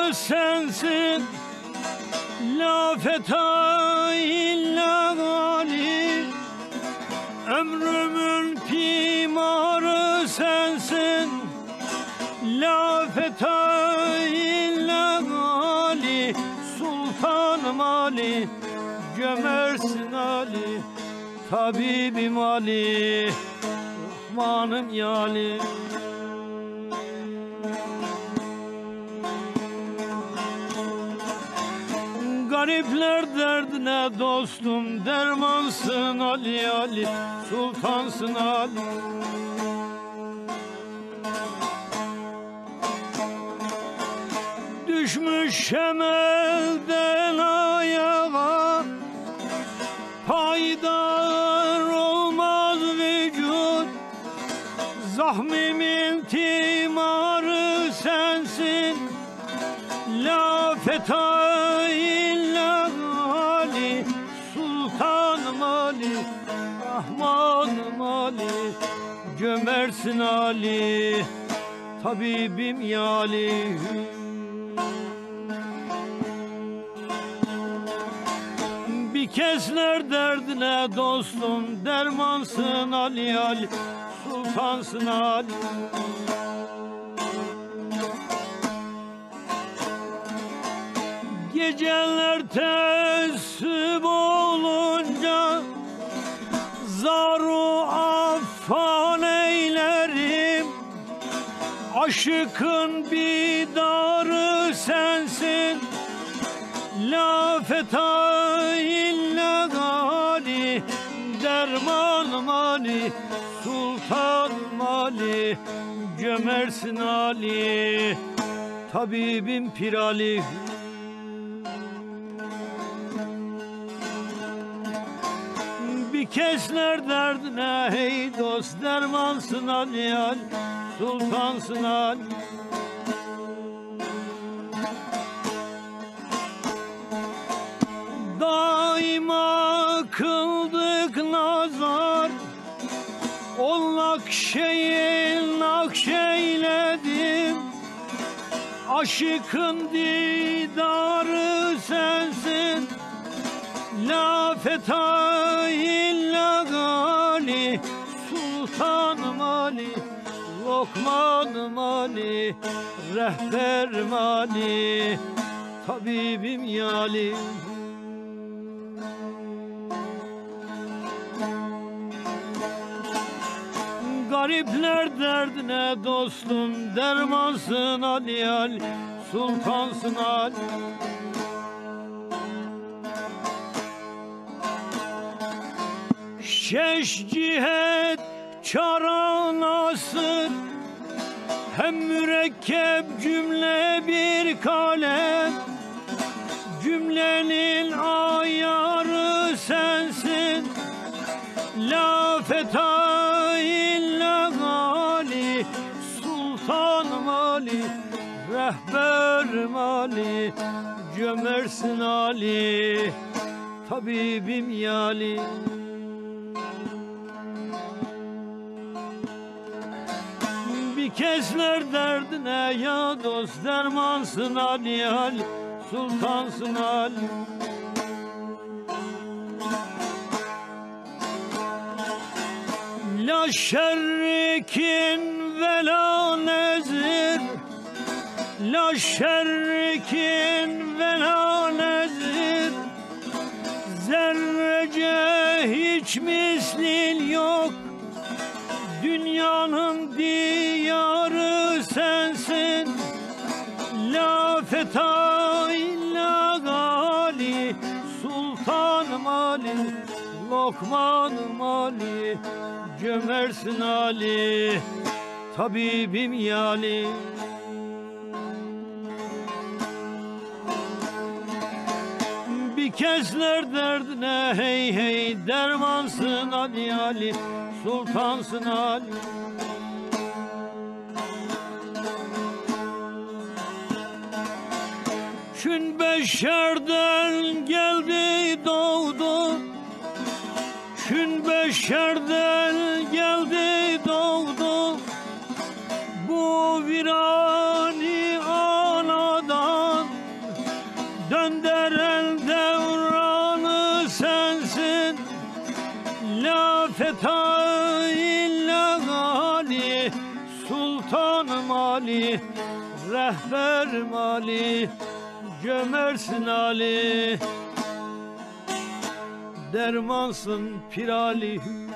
sensin, la feta illa gali. Ömrümün pimarı sensin, la feta illa gali. Sultanım Ali, gömersin Ali, tabibim Ali, Rahmanım yali. Garipler derdine dostum dermansın Ali Ali, sultansın Ali. Düşmüşem elden ayağa, paydar olmaz vücut. Zahmimin timarı sensin, la feta illa Ali. Sultanım Ali, Rahmanım Ali, gömersin Ali, tabibim yali. Bir kesler derdine dostum dermansın Ali Ali, sultansın Ali. Geceler tesbih olunca zaru affan eylerim. Aşıkın bidarı sensin, la feta illa gali. Dermanım Ali, sultanım Ali, gömersin Ali, tabibim Pir Ali. Bir kesler derdine hey dost dermansın Ali Ali, sultansın Ali. Daima kıldık nazar, o nakşeyi nakşeyledim. Aşıkın didarı sensin, la feta illa gali. Sultanım Ali, Lokmanım Ali, rehberim Ali, tabibim yali. Garipler derdine dostum dermansın Ali Ali, sultansın Ali. Şeş cihet çara nasıl, hem mürekkep cümle bir kalem. Cümlenin ayarı sensin, la feta illa gali. Sultanım Ali, rehberim Ali, gömersin Ali, tabibim yali. Bir kesler derdine ya dost dermansın Ali Ali, sultansın Ali. La şerrikin ve la nezir, la şerrikin ve la nezir. Zerrece hiç mislin yok, dünyanın diyarı sensin, la feta illa gali. Sultanım Ali, Lokmanım Ali, gömersin Ali, tabibim yali. Bir kesler derdine hey hey dermansın Ali Ali, sultansın Ali. Çün beşerden geldi doğdu, çün beşerden geldi doğdu. Bu virani anadan Ali, rehberim Ali, cömertsin Ali, dermansın Pir Ali.